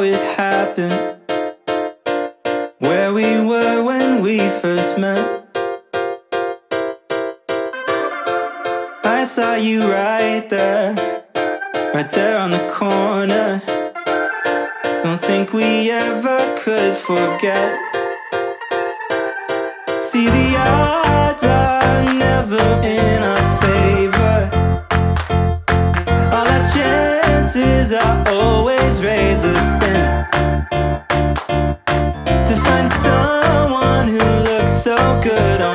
it happened, where we were when we first met. I saw you right there on the corner. Don't think we ever could forget. See, the odds are never in our favor. All our chances are always razor thin. To find someone who looks so good on